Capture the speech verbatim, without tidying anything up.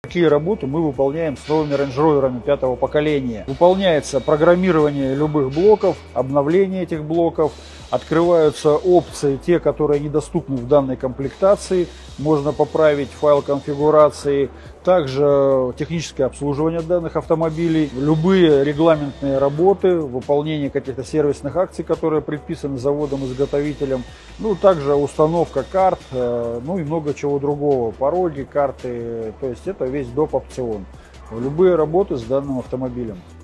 Такие работы мы выполняем с новыми Range Rover'ами пятого поколения. Выполняется программирование любых блоков, обновление этих блоков, открываются опции, те, которые недоступны в данной комплектации. Можно поправить файл конфигурации. Также техническое обслуживание данных автомобилей, любые регламентные работы, выполнение каких-то сервисных акций, которые предписаны заводом-изготовителем. Ну, также установка карт, ну и много чего другого. Пороги, карты, то есть это весь доп. Опцион. Любые работы с данным автомобилем.